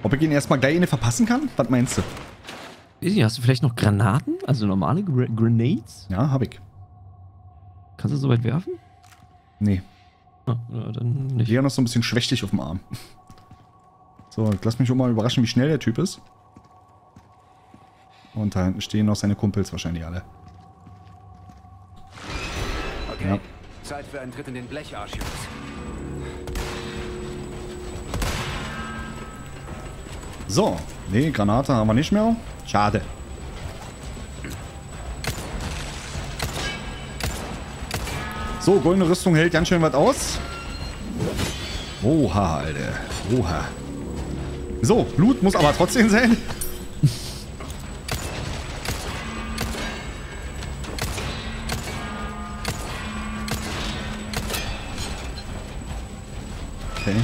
Ob ich ihn erstmal gleich eine verpassen kann? Was meinst du? Weiß nicht, hast du vielleicht noch Granaten? Also normale Grenades? Ja, hab ich. Kannst du so weit werfen? Nee. Ah, dann nicht. Leon ist so ein bisschen schwächlich auf dem Arm. So, lass mich schon mal überraschen, wie schnell der Typ ist. Und da hinten stehen noch seine Kumpels wahrscheinlich alle. Okay, Ja. Zeit für einen Tritt in den Blecharsch, Jungs. So, nee, Granate haben wir nicht mehr. Schade. So, goldene Rüstung hält ganz schön was aus. Oha, Alter. Oha. So, Loot muss aber trotzdem sein. Okay.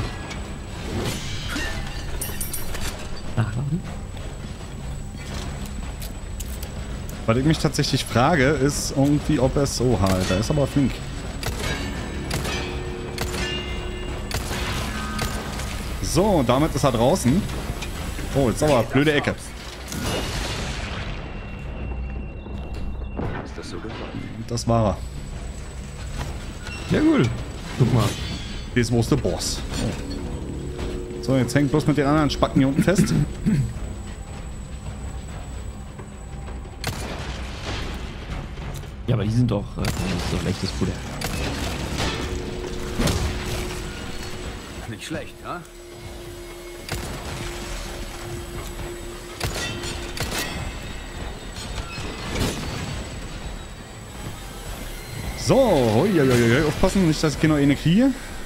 Was ich mich tatsächlich frage, ist irgendwie, ob es... Oha, Alter, ist aber flink. So, damit ist er draußen. Oh, jetzt aber blöde Ecke. Ist das so gewollt? Das war er. Ja, cool. Guck mal. Das war der Boss. Oh. So, jetzt hängt bloß mit den anderen Spacken hier unten fest. Ja, aber die sind doch so rechtes Puder. Nicht schlecht, ha? So, uiuiui, aufpassen, nicht, dass ich hier noch eine kriege.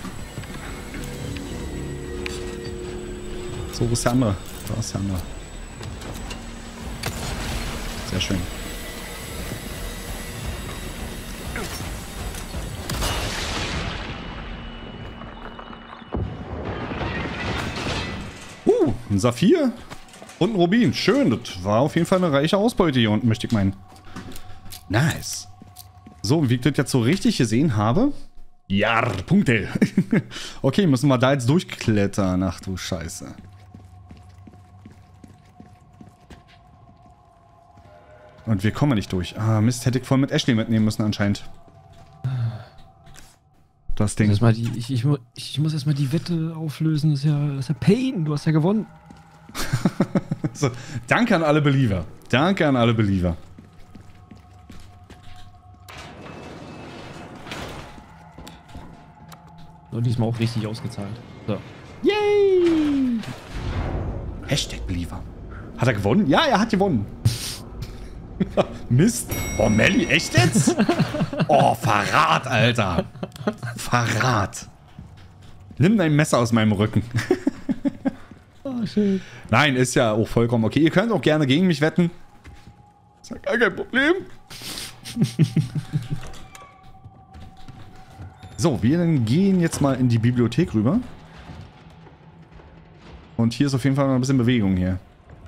So, wo ist der andere? Da ist der andere. Sehr schön. Ein Saphir und ein Rubin. Schön, das war auf jeden Fall eine reiche Ausbeute hier unten, möchte ich meinen. Nice. So, wie ich das jetzt so richtig gesehen habe. Ja, Punkte. Okay, müssen wir da jetzt durchklettern. Ach du Scheiße. Und wir kommen nicht durch. Ah, Mist, hätte ich voll mit Ashley mitnehmen müssen anscheinend. Das Ding. Ich muss erstmal die Wette auflösen. Das ist ja Pain. Du hast ja gewonnen. So, danke an alle Believer. Danke an alle Believer. Und diesmal auch richtig ausgezahlt. So. Yay! Hashtag Believer. Hat er gewonnen? Ja, er hat gewonnen. Mist. Oh, Melli, echt jetzt? Oh, Verrat, Alter. Verrat. Nimm dein Messer aus meinem Rücken. Oh, schön. Nein, ist ja auch vollkommen okay. Ihr könnt auch gerne gegen mich wetten. Ist ja gar kein Problem. So, wir gehen jetzt mal in die Bibliothek rüber. Und hier ist auf jeden Fall noch ein bisschen Bewegung hier.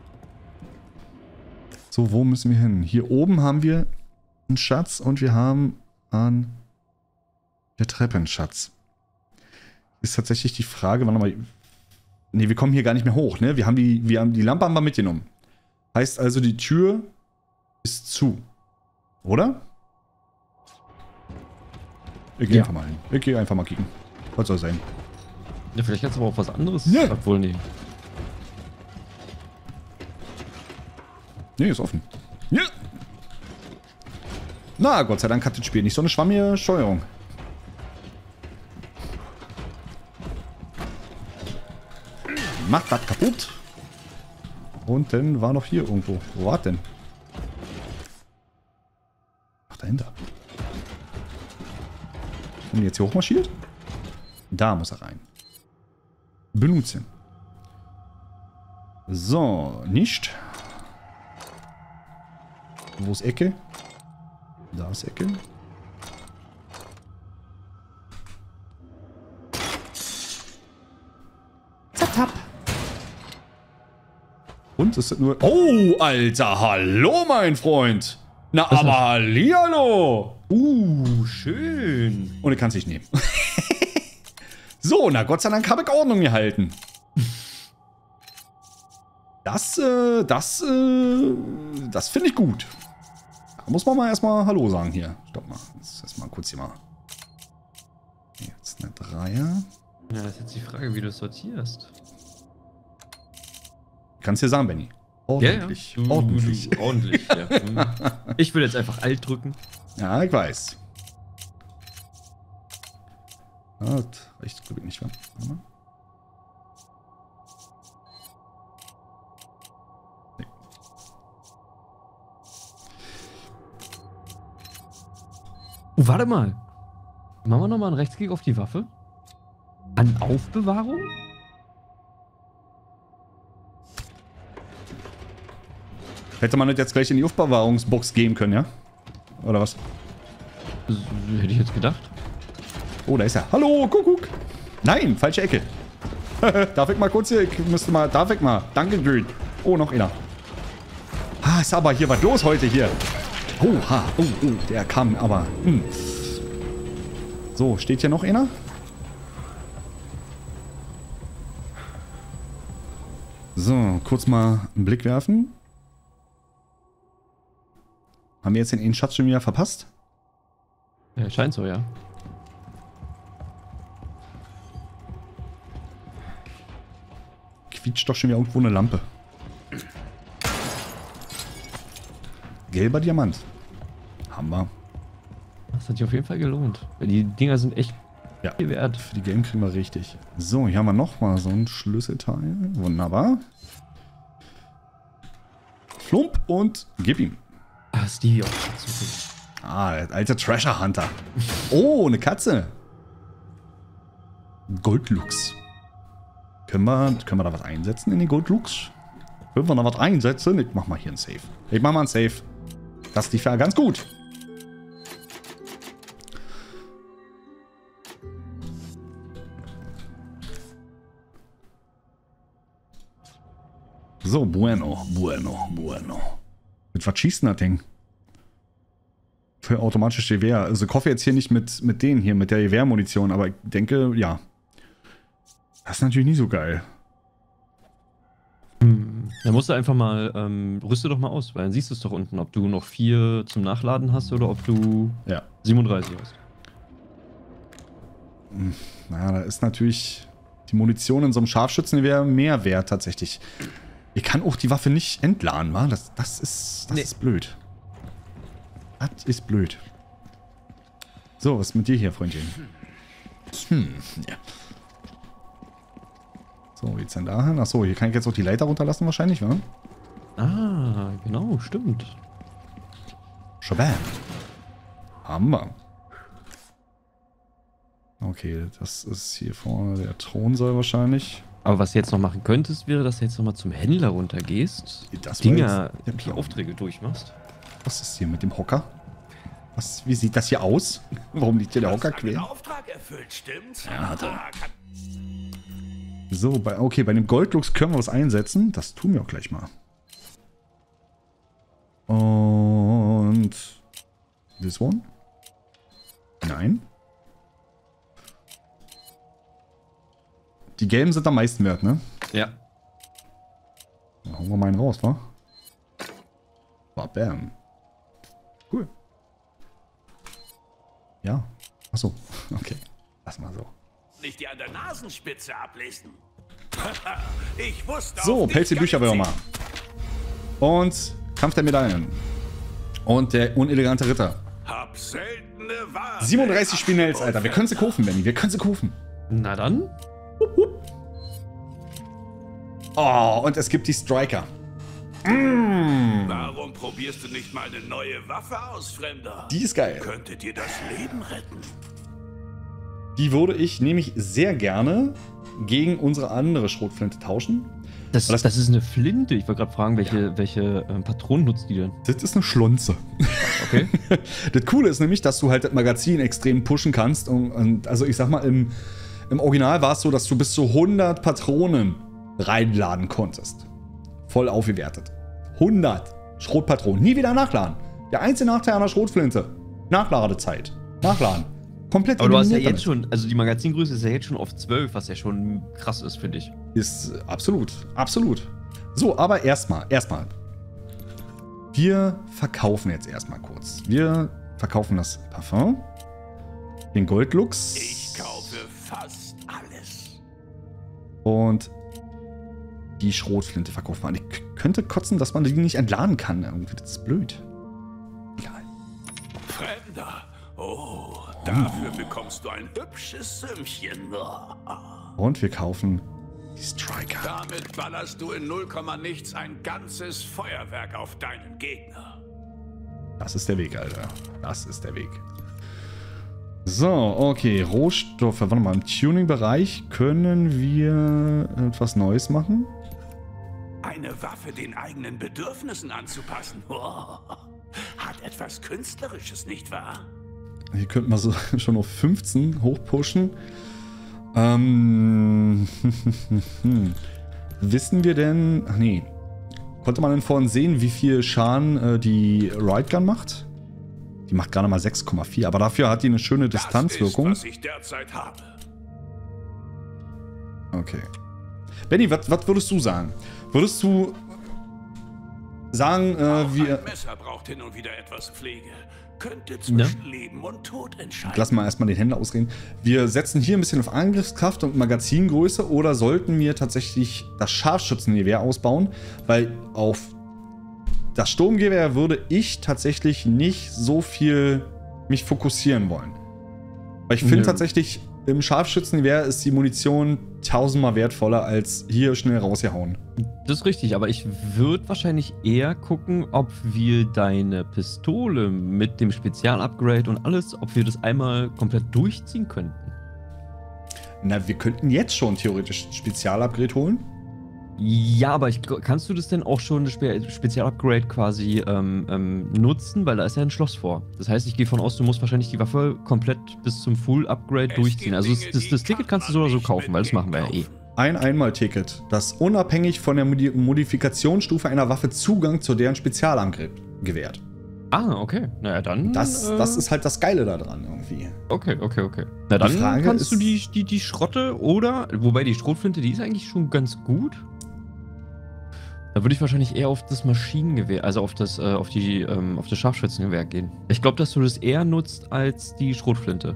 So, wo müssen wir hin? Hier oben haben wir einen Schatz und wir haben an der Treppe einen Schatz. Ist tatsächlich die Frage, warte mal. Ne, wir kommen hier gar nicht mehr hoch, ne? Wir haben die Lampe haben wir mitgenommen. Heißt also, die Tür ist zu. Oder? Ich gehe einfach mal hin. Ich gehe einfach mal kicken. Was soll sein? Ja, vielleicht kannst du aber auch was anderes. Ja. Obwohl, nee. Nee, ist offen. Ja. Na, Gott sei Dank hat das Spiel nicht so eine schwammige Steuerung. Macht das kaputt. Und dann war noch hier irgendwo. Wo war denn? Ach, dahinter. Und jetzt hier hochmarschiert? Da muss er rein. Benutzen. So, nicht. Wo ist Ecke? Da ist Ecke. Zap. Und ist das nur... Oh, Alter, hallo, mein Freund. Na, Was aber hallihallo. Schön. Und ich kann es nicht nehmen. So, na Gott sei Dank habe ich Ordnung gehalten. Das finde ich gut. Da muss man mal erstmal Hallo sagen hier. Stopp mal. Jetzt erstmal kurz hier mal. Jetzt eine Dreier. Ja, das ist jetzt die Frage, wie du es sortierst. Kannst dir sagen, Benny. Ordentlich. Ja, ja. Ordentlich. Ordentlich, ja. Ich will jetzt einfach Alt drücken. Ja, ich weiß. Ah, das reicht, glaube ich, nicht, wa? Warte mal. Nee. Oh, warte mal. Machen wir nochmal einen Rechtsklick auf die Waffe? An Aufbewahrung? Hätte man das jetzt gleich in die Aufbewahrungsbox geben können, ja? Oder was? Das hätte ich jetzt gedacht. Oh, da ist er. Hallo, Kuckuck. Nein, falsche Ecke. Darf ich mal kurz hier? Ich müsste mal. Darf ich mal? Danke, Grün. Oh, noch einer. Ah, ist aber hier was los heute hier. Oha. Oh, der kam aber. So, steht hier noch einer? So, kurz mal einen Blick werfen. Haben wir jetzt den einen Schatz schon wieder verpasst? Ja, scheint so, ja. Quietscht doch schon wieder irgendwo eine Lampe. Gelber Diamant. Haben wir. Das hat sich auf jeden Fall gelohnt. Weil die Dinger sind echt viel wert. Für die Game kriegen wir richtig. So, hier haben wir nochmal so ein Schlüsselteil. Wunderbar. Flump und gib ihm. Ah, Stevie auch super. Ah, der alte Treasure Hunter. Oh, eine Katze. Goldlux. Können wir da was einsetzen in den Goldlux? Können wir da was einsetzen? Ich mach mal hier ein Save. Ich mach mal ein Save. Das lief ja ganz gut. So, bueno. Mit was schießt denn das Ding? Für automatische Gewehr. Also ich hoffe jetzt hier nicht mit denen hier, mit der Gewehrmunition, aber ich denke, ja. Das ist natürlich nicht so geil. Da musst du einfach mal, rüste doch mal aus, weil dann siehst du es doch unten, ob du noch 4 zum Nachladen hast oder ob du 37 hast. Naja, da ist natürlich die Munition in so einem Scharfschützengewehr mehr wert tatsächlich. Ich kann auch die Waffe nicht entladen, wa? Das ist blöd. Das ist blöd. So, was ist mit dir hier, Freundchen? Ja. So, wie geht's denn da hin? Achso, hier kann ich jetzt auch die Leiter runterlassen wahrscheinlich, wa? Ah, genau, stimmt. Shabam. Haben wir. Okay, das ist hier vorne der Thronsaal wahrscheinlich. Aber was du jetzt noch machen könntest, wäre, dass du jetzt nochmal zum Händler runtergehst, Das Dinger, der die Aufträge durchmachst. Was ist hier mit dem Hocker? Wie sieht das hier aus? Warum liegt hier der Hocker quer? Auftrag erfüllt, stimmt's? Ja, so, okay, bei dem Goldlux können wir was einsetzen. Das tun wir auch gleich mal. Und... This one? Nein. Die gelben sind am meisten wert, ne? Ja. Dann hauen wir mal einen raus, wa? Bam. Cool. Ja. Achso. Okay. Lass mal so. Nicht die an der Nasenspitze ablesen. Ich wusste So, auch nicht, Pelz die Bücher will mal. Und Kampf der Medaillen. Und der unelegante Ritter. Hab seltene Ware. 37 Spinells, Alter. Wir können sie kaufen, Benny. Wir können sie kaufen. Na dann. Oh, und es gibt die Striker. Warum probierst du nicht mal eine neue Waffe aus, Fremder? Die ist geil. Könnte dir das Leben retten. Die würde ich nämlich sehr gerne gegen unsere andere Schrotflinte tauschen. Das ist eine Flinte. Ich wollte gerade fragen, welche Patronen nutzt die denn? Das ist eine Schlonze. Okay. Das Coole ist nämlich, dass du halt das Magazin extrem pushen kannst. Und also ich sag mal, im Original war es so, dass du bis zu 100 Patronen reinladen konntest. Voll aufgewertet. 100 Schrotpatronen. Nie wieder nachladen. Der einzige Nachteil einer Schrotflinte. Nachladezeit. Nachladen. Komplett Aber du hast ja eliminiert jetzt schon, also die Magazingröße ist ja jetzt schon auf 12, was ja schon krass ist, finde ich. Ist absolut, absolut. So, aber erstmal. Wir verkaufen jetzt erstmal kurz. Wir verkaufen das Parfum. Den Goldlux. Ich kaufe fast alles. Und die Schrotflinte verkaufen wir. Ich könnte kotzen, dass man die nicht entladen kann. Irgendwie, das ist blöd. Egal. Fremder. Oh, dafür bekommst du ein hübsches Sümmchen. Und wir kaufen die Striker. Damit ballerst du in 0, nichts ein ganzes Feuerwerk auf deinen Gegner. Das ist der Weg, Alter. Das ist der Weg. So, okay. Rohstoffe. Warte mal, im Tuning-Bereich können wir etwas Neues machen. Eine Waffe den eigenen Bedürfnissen anzupassen. Oh, hat etwas Künstlerisches, nicht wahr? Hier könnten wir so schon auf 15 hochpushen. Wissen wir denn... Ach nee. Konnte man denn vorhin sehen, wie viel Schaden die Riot Gun macht? Die macht gerade mal 6,4. Aber dafür hat die eine schöne Distanzwirkung. Das ist, was ich derzeit habe. Okay. Benny, was würdest du sagen? Würdest du sagen, wir... Ein Messer braucht hin und wieder etwas Pflege. Könnte zwischen Leben und Tod entscheiden. Lass mal erstmal den Händler ausreden. Wir setzen hier ein bisschen auf Angriffskraft und Magazingröße oder sollten wir tatsächlich das Scharfschützengewehr ausbauen? Weil auf das Sturmgewehr würde ich tatsächlich nicht so viel mich fokussieren wollen. Weil ich finde tatsächlich, im Scharfschützengewehr ist die Munition 1000-mal wertvoller als hier schnell rausgehauen. Das ist richtig, aber ich würde wahrscheinlich eher gucken, ob wir deine Pistole mit dem Spezialupgrade und alles, ob wir das einmal komplett durchziehen könnten. Na, wir könnten jetzt schon theoretisch ein Spezialupgrade holen. Ja, aber kannst du das denn auch schon, das Spezialupgrade quasi nutzen? Weil da ist ja ein Schloss vor. Das heißt, ich gehe von aus, du musst wahrscheinlich die Waffe komplett bis zum Full-Upgrade durchziehen. Also das Ticket kannst du so oder so kaufen, weil das machen wir ja eh. Ein Einmal-Ticket, das unabhängig von der Modifikationsstufe einer Waffe Zugang zu deren Spezialangriff gewährt. Ah, okay. Naja, dann... Das ist halt das Geile daran irgendwie. Okay. Na dann Frage kannst du ist- die Schrotte oder... Wobei die Schrotflinte, die ist eigentlich schon ganz gut. Da würde ich wahrscheinlich eher auf das Maschinengewehr, also auf das Scharfschützengewehr gehen. Ich glaube, dass du das eher nutzt als die Schrotflinte.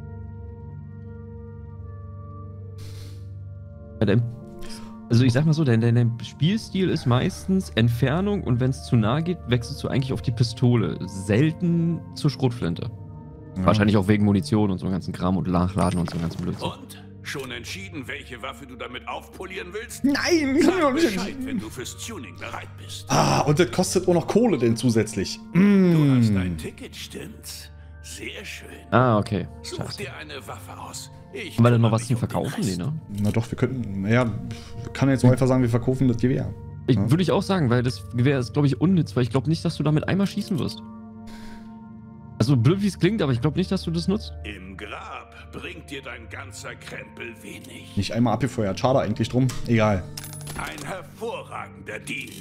Also ich sag mal so, dein Spielstil ist meistens Entfernung und wenn es zu nah geht, wechselst du eigentlich auf die Pistole. Selten zur Schrotflinte. Ja. Wahrscheinlich auch wegen Munition und so einem ganzen Kram und Nachladen und so einem ganzen Blödsinn. Und? Schon entschieden, welche Waffe du damit aufpolieren willst? Nein! Sag Bescheid, wenn du fürs Tuning bereit bist. Ah, und das kostet auch noch Kohle denn zusätzlich. Du hast ein Ticket, stimmt's? Sehr schön. Ah, okay. Such Scheiße. dir eine Waffe aus. Ich Haben wir denn noch kümmere was zum mich um den Verkaufen? Nee, Rest. ne? Na doch, wir könnten... Naja, kann jetzt so einfach sagen, wir verkaufen das Gewehr. Würde ich auch sagen, weil das Gewehr ist, glaube ich, unnütz, weil ich glaube nicht, dass du damit einmal schießen wirst. Also blöd wie es klingt, aber ich glaube nicht, dass du das nutzt. Im Grab bringt dir dein ganzer Krempel wenig. Nicht einmal abgefeuert. Schade eigentlich drum. Egal. Ein hervorragender Deal.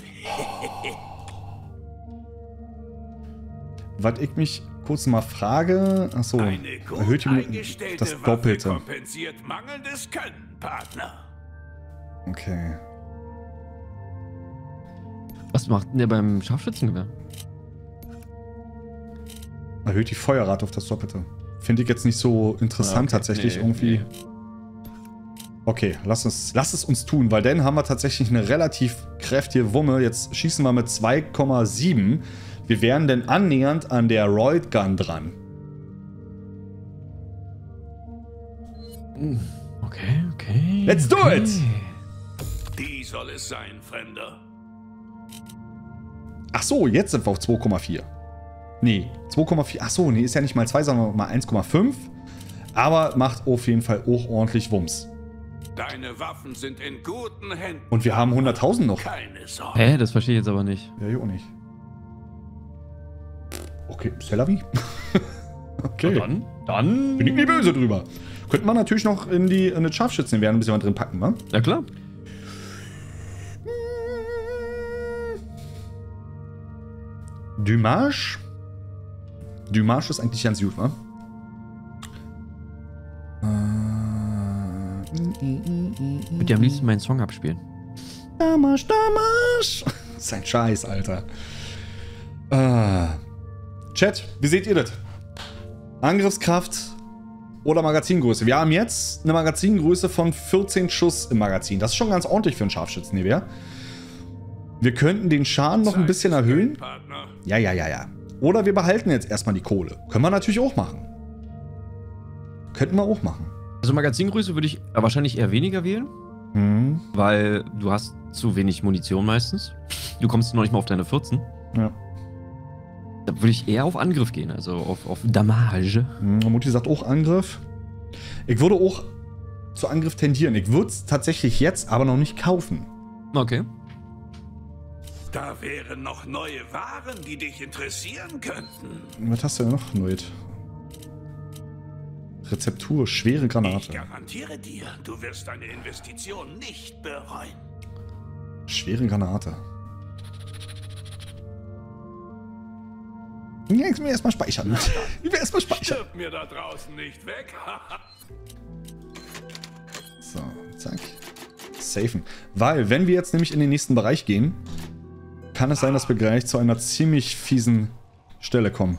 Was ich mich kurz mal frage... Achso, Eine gut erhöht die eingestellte das Waffe Doppelte. kompensiert mangelndes Können, Partner. Okay. Was macht denn der beim Scharfschützengewehr? Erhöht die Feuerrate auf das Doppelte. Finde ich jetzt nicht so interessant tatsächlich irgendwie. Nee. Okay, lass es uns tun, weil dann haben wir tatsächlich eine relativ kräftige Wumme. Jetzt schießen wir mit 2,7. Wir wären dann annähernd an der Riot Gun dran. Okay. Let's do it! Die soll es sein, Fremder. Ach so, jetzt sind wir auf 2,4. Nee, 2,4. Ach so, nee, ist ja nicht mal 2, sondern mal 1,5. Aber macht auf jeden Fall auch ordentlich Wumms. Deine Waffen sind in guten Händen. Und wir haben 100.000 noch. Keine Sorge. Hä, das verstehe ich jetzt aber nicht. Ja, ich auch nicht. Okay, c'est la vie. Okay. Dann Bin ich nie böse drüber. Könnte man natürlich noch in eine Scharfschützengewehr ein bisschen was drin packen, wa? Ja klar. Dumarche. Dumarche ist eigentlich ganz gut, wa? Ich würde ja am liebsten meinen Song abspielen. Damasch, Damasch. Sein Scheiß, Alter. Chat, wie seht ihr das? Angriffskraft oder Magazingröße? Wir haben jetzt eine Magazingröße von 14 Schuss im Magazin. Das ist schon ganz ordentlich für einen Scharfschützengewehr. Wir könnten den Schaden noch ein bisschen erhöhen. Ja. Oder wir behalten jetzt erstmal die Kohle. Können wir natürlich auch machen. Könnten wir auch machen. Also Magazingröße würde ich wahrscheinlich eher weniger wählen. Weil du hast zu wenig Munition meistens. Du kommst noch nicht mal auf deine 14. Ja. Da würde ich eher auf Angriff gehen, also auf Damage. Mutti sagt auch Angriff. Ich würde auch zu Angriff tendieren. Ich würde es tatsächlich jetzt aber noch nicht kaufen. Okay. Da wären noch neue Waren, die dich interessieren könnten. Was hast du denn noch, Noid? Rezeptur, schwere Ich Granate. garantiere dir, du wirst deine Investition nicht bereuen. Schwere Granate. Ja, ich will erstmal speichern. Ich will erstmal speichern. Stirb mir da draußen nicht weg. So, zack. Safen. Weil, wenn wir jetzt nämlich in den nächsten Bereich gehen, kann es sein, dass wir gleich zu einer ziemlich fiesen Stelle kommen.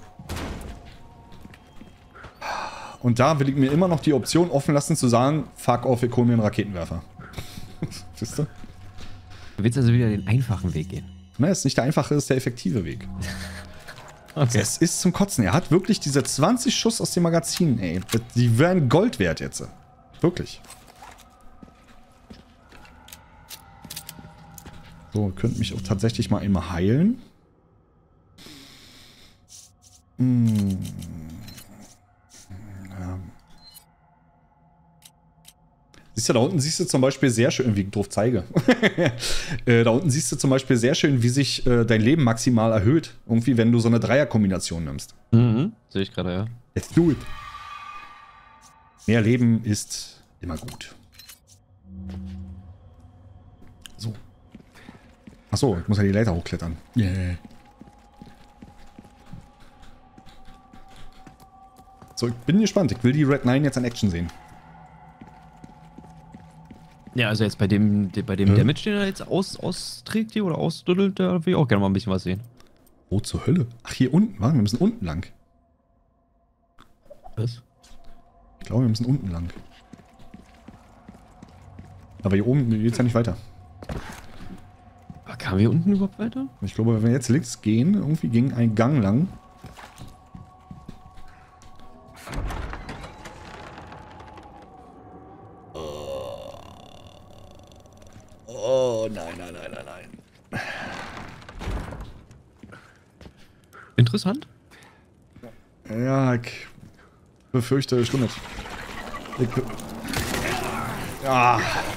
Und da will ich mir immer noch die Option offen lassen, zu sagen, fuck off, ich hole mir einen Raketenwerfer. Wisst ihr? Du willst also wieder den einfachen Weg gehen. Ne, ist nicht der einfache, ist der effektive Weg. Okay. Es ist zum Kotzen. Er hat wirklich diese 20 Schuss aus dem Magazin, ey. Die wären Gold wert jetzt. Wirklich. So, könnte mich auch tatsächlich mal immer heilen. Ja. Siehst du, da unten siehst du zum Beispiel sehr schön, wie ich drauf zeige. Da unten siehst du zum Beispiel sehr schön, wie sich dein Leben maximal erhöht. Irgendwie, wenn du so eine Dreierkombination nimmst. Sehe ich gerade, ja. Let's do it. Mehr Leben ist immer gut. So. Achso, ich muss ja die Leiter hochklettern. Yeah. So, ich bin gespannt. Ich will die Red 9 jetzt in Action sehen. Ja, also jetzt bei dem Damage, den er jetzt austrägt hier oder ausdüttelt, da will ich auch gerne mal ein bisschen was sehen. Wo zur Hölle? Ach, hier unten, warte, wir müssen unten lang. Was? Ich glaube, wir müssen unten lang. Aber hier oben geht's ja nicht weiter. Aber kamen wir unten überhaupt weiter? Ich glaube, wenn wir jetzt links gehen, irgendwie ging ein Gang lang. Oh, nein. Interessant. Ja, ich befürchte, stimmt nicht. Ja.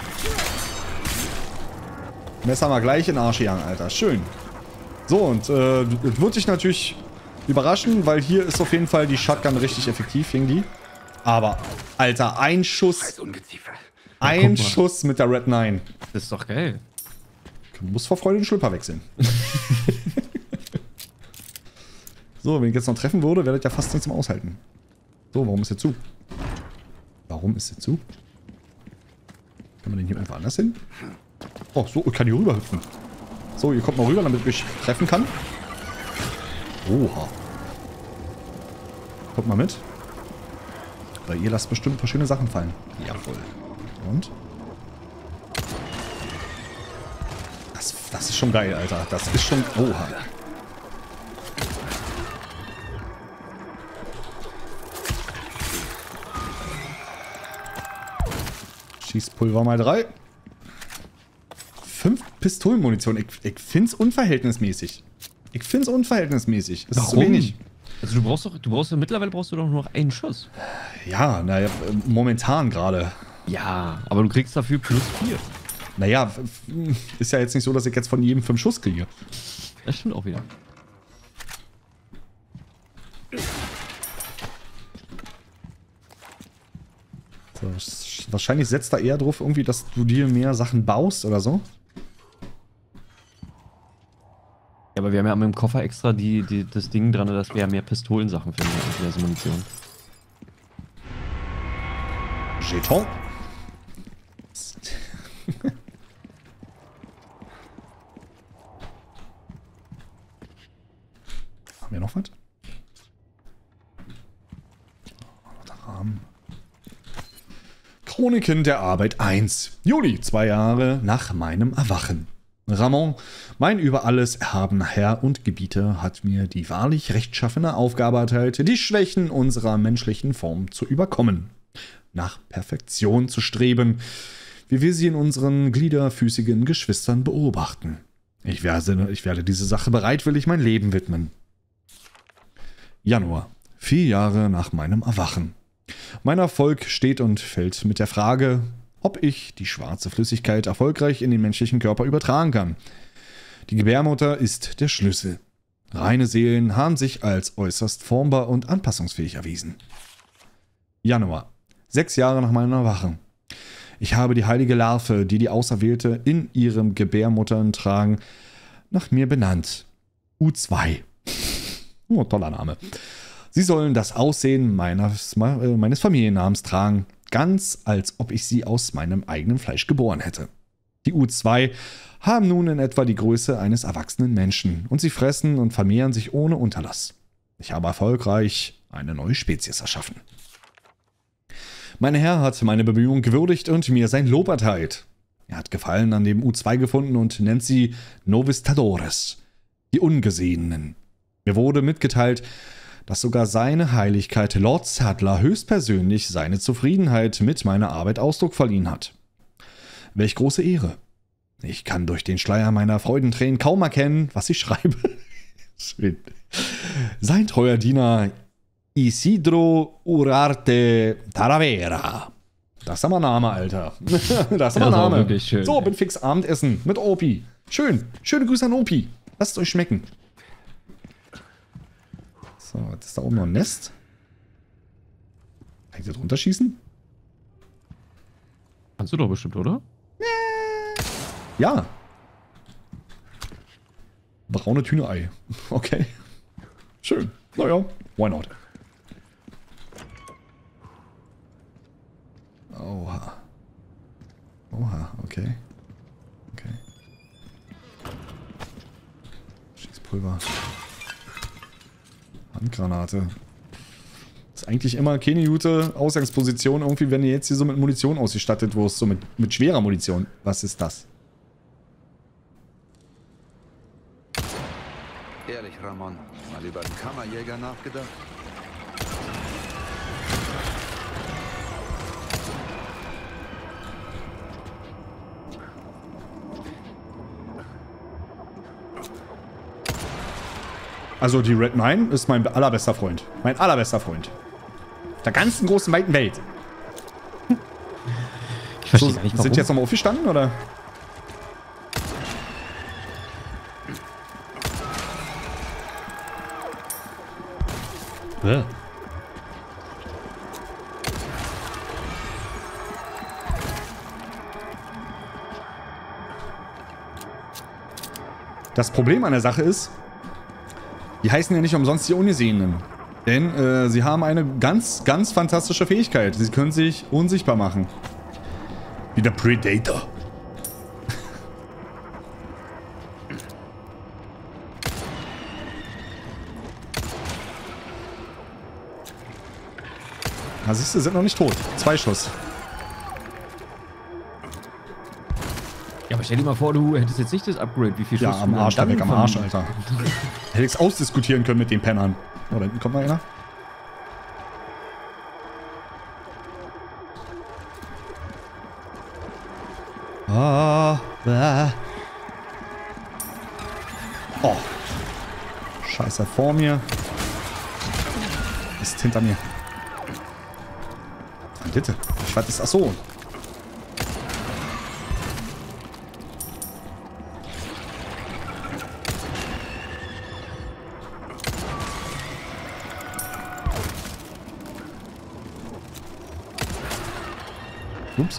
Messer mal gleich in den Arsch jagen, Alter. Schön. So, und das wird dich natürlich überraschen, weil hier ist auf jeden Fall die Shotgun richtig effektiv gegen die. Aber, Alter, ein Schuss. Ein Schuss mit der Red 9. Das ist doch geil. Du musst vor Freude den Schlüpper wechseln. So, wenn ich jetzt noch treffen würde, wäre das ja fast nicht zum Aushalten. So, warum ist der zu? Warum ist der zu? Kann man den hier irgendwo anders hin? Oh, so, ich kann hier rüber hüpfen. So, ihr kommt mal rüber, damit ich mich treffen kann. Oha. Kommt mal mit. Weil ihr lasst bestimmt ein paar schöne Sachen fallen. Jawohl. Und? Das ist schon geil, Alter. Das ist schon... Oha. Schießpulver mal 3. 5 Pistolenmunition. Ich find's unverhältnismäßig. Das ist zu wenig. Also mittlerweile brauchst du doch nur noch einen Schuss. Ja, naja, momentan gerade. Ja, aber du kriegst dafür +4. Naja, ist ja jetzt nicht so, dass ich jetzt von jedem 5 Schuss kriege. Das stimmt auch wieder. So, wahrscheinlich setzt da eher drauf irgendwie, dass du dir mehr Sachen baust oder so. Ja, aber wir haben ja im Koffer extra das Ding dran, dass wir ja mehr Pistolensachen finden als mehr Munition. Jeton. Haben wir noch was? Rahmen. Chroniken der Arbeit 1. Juli, 2 Jahre nach meinem Erwachen. Ramon, mein über alles erhabener Herr und Gebieter, hat mir die wahrlich rechtschaffene Aufgabe erteilt, die Schwächen unserer menschlichen Form zu überkommen, nach Perfektion zu streben, wie wir sie in unseren gliederfüßigen Geschwistern beobachten. Ich werde diese Sache bereitwillig mein Leben widmen. Januar, 4 Jahre nach meinem Erwachen. Mein Erfolg steht und fällt mit der Frage, ob ich die schwarze Flüssigkeit erfolgreich in den menschlichen Körper übertragen kann. Die Gebärmutter ist der Schlüssel. Reine Seelen haben sich als äußerst formbar und anpassungsfähig erwiesen. Januar, 6 Jahre nach meinem Erwachen. Ich habe die heilige Larve, die die Auserwählte in ihrem Gebärmuttern tragen, nach mir benannt. U2. Oh, toller Name. Sie sollen das Aussehen meines Familiennamens tragen, ganz als ob ich sie aus meinem eigenen Fleisch geboren hätte. Die U2 haben nun in etwa die Größe eines erwachsenen Menschen und sie fressen und vermehren sich ohne Unterlass. Ich habe erfolgreich eine neue Spezies erschaffen. Mein Herr hat meine Bemühungen gewürdigt und mir sein Lob erteilt. Er hat Gefallen an dem U2 gefunden und nennt sie Novistadores, die Ungesehenen. Mir wurde mitgeteilt, dass sogar seine Heiligkeit Lord Saddler höchstpersönlich seine Zufriedenheit mit meiner Arbeit Ausdruck verliehen hat. Welch große Ehre. Ich kann durch den Schleier meiner Freudentränen kaum erkennen, was ich schreibe. Schön. Sein treuer Diener Isidro Urarte Taravera. Das ist aber ein Name, Alter. Das ist aber ein Name. Wirklich schön. So, bin fix Abendessen mit Opi. Schön. Schöne Grüße an Opi. Lasst es euch schmecken. So, jetzt ist da oben noch ein Nest. Kann ich das runterschießen? Kannst du doch bestimmt, oder? Ja. Braune Tüne-Ei. Okay. Schön. Naja, why not? Oha. Oha, okay. Okay. Schießpulver. Handgranate. Das ist eigentlich immer keine gute Ausgangsposition, irgendwie, wenn ihr jetzt hier so mit Munition ausgestattet wirst, so mit schwerer Munition. Was ist das? Ehrlich, Ramon, mal über den Kammerjäger nachgedacht? Also die Red 9 ist mein allerbester Freund. Mein allerbester Freund. Auf der ganzen großen, weiten Welt. Ich verstehe gar nicht, warum. Sind die jetzt nochmal aufgestanden, oder? Das Problem an der Sache ist, die heißen ja nicht umsonst die Ungesehenen. Denn sie haben eine ganz, ganz fantastische Fähigkeit. Sie können sich unsichtbar machen. Wie der Predator. Na siehst du, sind noch nicht tot. 2 Schuss. Ja, aber stell dir mal vor, du hättest jetzt nicht das Upgrade. Wie viel Ja, Schuss am du Arsch, da dann weg am von- Arsch, Alter. Hätte ich's ausdiskutieren können mit den Pennern. Oh, da hinten kommt noch einer. Oh. Scheiße, vor mir. Ist hinter mir. Bitte. Ich weiß, ach so. Ups.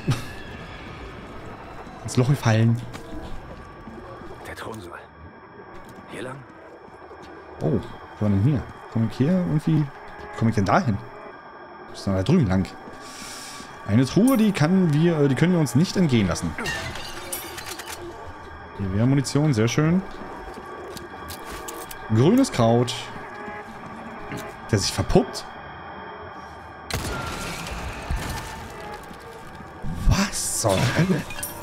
Ins Loch gefallen. Der Thronsaal. Hier lang? Oh, was war denn hier? Komme ich hier irgendwie... Komme ich denn da hin? Ist da drüben lang. Eine Truhe, die können wir uns nicht entgehen lassen. Hier wäre Munition, sehr schön. Grünes Kraut. Der sich verpuppt. Was zur Hölle?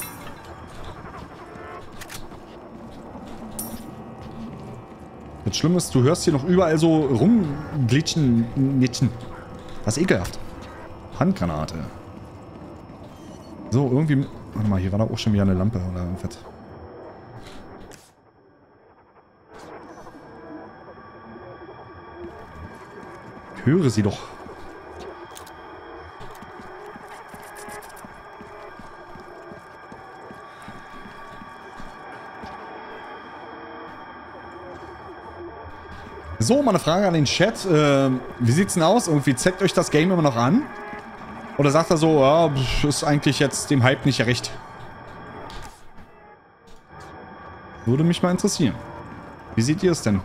Das Schlimme ist, du hörst hier noch überall so rumglitschen. Das ist ekelhaft. Handgranate. So, irgendwie... Warte mal, hier war doch auch schon wieder eine Lampe oder irgendwas. Ich höre sie doch. So, mal eine Frage an den Chat. Wie sieht's denn aus? Irgendwie zeigt euch das Game immer noch an? Oder sagt er so, ja, ist eigentlich jetzt dem Hype nicht recht? Würde mich mal interessieren. Wie seht ihr es denn?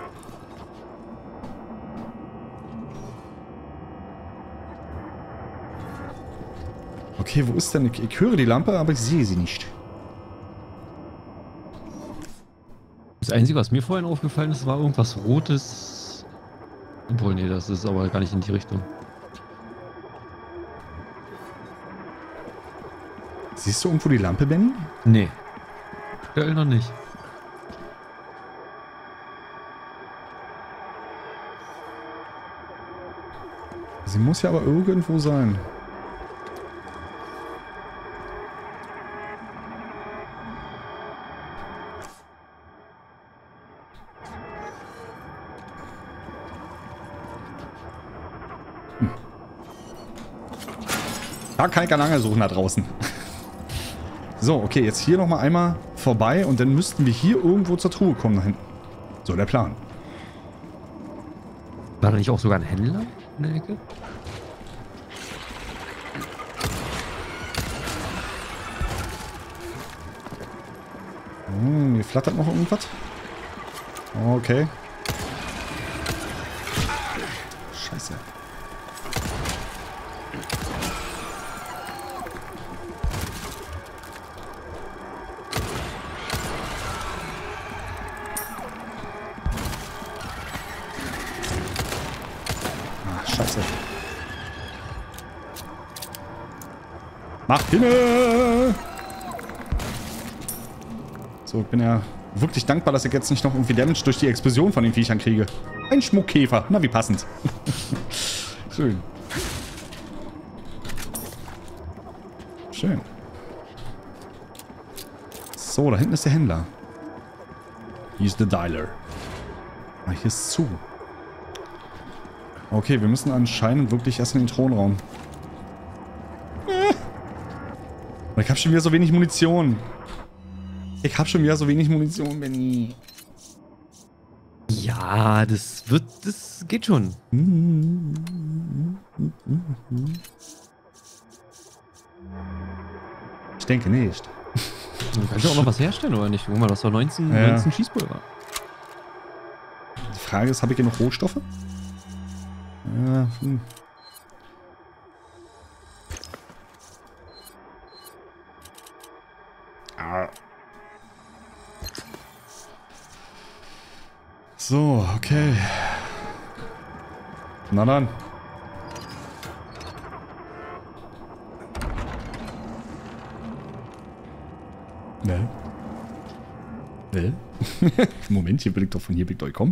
Okay, wo ist denn? Ich höre die Lampe, aber ich sehe sie nicht. Das Einzige, was mir vorhin aufgefallen ist, war irgendwas Rotes. Obwohl, nee, das ist aber gar nicht in die Richtung. Siehst du irgendwo die Lampe, Benny? Nee. Aktuell noch nicht. Sie muss ja aber irgendwo sein. Da kann ich ja lange suchen da draußen. So, okay, jetzt hier nochmal einmal vorbei und dann müssten wir hier irgendwo zur Truhe kommen da hinten. So, der Plan. War da nicht auch sogar ein Händler in der Ecke? Hier flattert noch irgendwas. Okay. Scheiße. Scheiße. Mach Himmel! So, ich bin ja wirklich dankbar, dass ich jetzt nicht noch irgendwie Damage durch die Explosion von den Viechern kriege. Ein Schmuckkäfer. Na, wie passend. Schön. Schön. So, da hinten ist der Händler. Hier ist der Dealer. Ah, hier ist zu. Okay, wir müssen anscheinend wirklich erst in den Thronraum. Ich habe schon wieder so wenig Munition. Benny. Ja, das geht schon. Ich denke nicht. Du kannst ja auch noch was herstellen, oder nicht? Guck mal, das war 19 Schießpulver. Die Frage ist, habe ich genug Rohstoffe? Ja, So, okay. Na dann. Ne? Moment, hier will ich doch von hier kommen.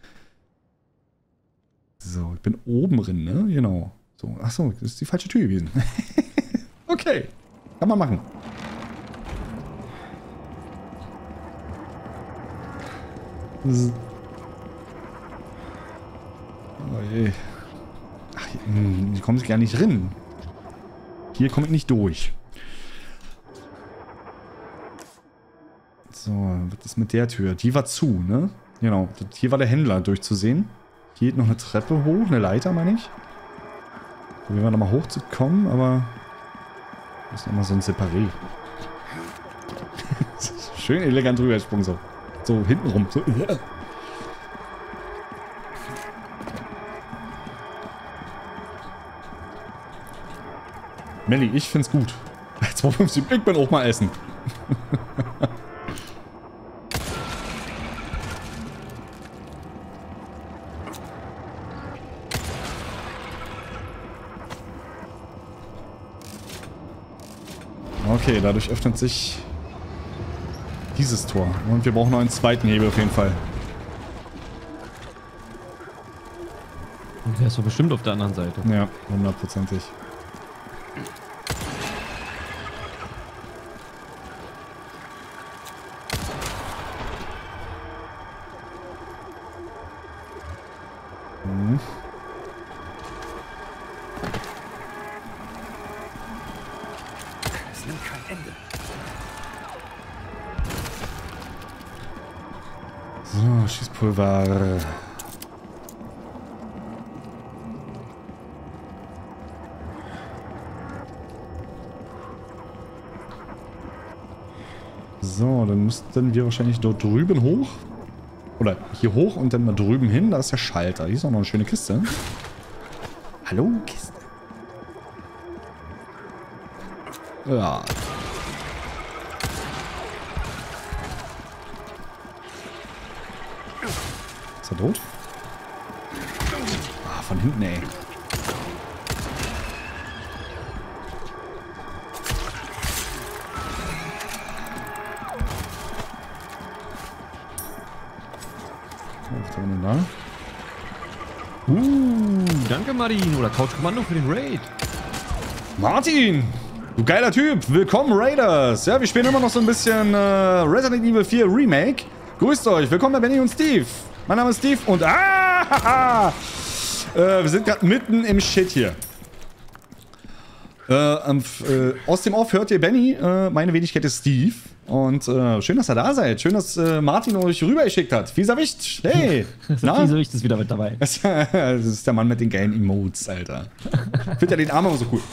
So, ich bin oben drin, ne? Genau. So, achso, das ist die falsche Tür gewesen. Okay. Kann man machen. Oh je. Ach, hier kommen sie gar nicht drin. Hier komme ich nicht durch. So, was ist mit der Tür? Die war zu, ne? Genau. Hier war der Händler durchzusehen. Hier geht noch eine Treppe hoch, eine Leiter, meine ich. Probieren wir nochmal hochzukommen, aber... Das ist nochmal so ein Separé. Schön elegant rübersprung, so. So, hintenrum. So. Melli, ich find's gut. 2,50, ich bin auch mal essen. Okay, dadurch öffnet sich dieses Tor. Und wir brauchen noch einen zweiten Hebel auf jeden Fall. Und der ist doch bestimmt auf der anderen Seite. Ja, 100%ig. Es nimmt kein Ende. So, Schießpulver. So, dann müssten wir wahrscheinlich dort drüben hoch. Oder hier hoch und dann da drüben hin. Da ist der Schalter. Hier ist auch noch eine schöne Kiste. Hallo, Kiste. Ja. Ist er tot? Ah, von hinten, ey. Was haben wir denn da? Danke Martin oder Couch Kommando für den Raid. Martin! Du geiler Typ! Willkommen Raiders! Ja, wir spielen immer noch so ein bisschen Resident Evil 4 Remake. Grüßt euch! Willkommen bei Benny und Steve! Mein Name ist Steve und wir sind gerade mitten im Shit hier. Aus dem Off hört ihr Benny, meine Wenigkeit ist Steve. Und schön, dass ihr da seid. Schön, dass Martin euch rübergeschickt hat. Fieser Wicht, hey! Wieso ich das wieder mit dabei? Das ist der Mann mit den geilen Emotes, Alter. Ich finde ja den Arm immer so cool.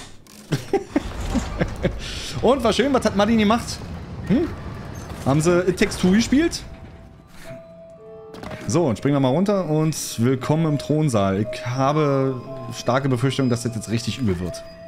Und war schön, was hat Martin gemacht? Hm? Haben sie It Takes Two gespielt? So, und springen wir mal runter und willkommen im Thronsaal. Ich habe starke Befürchtung, dass das jetzt richtig übel wird.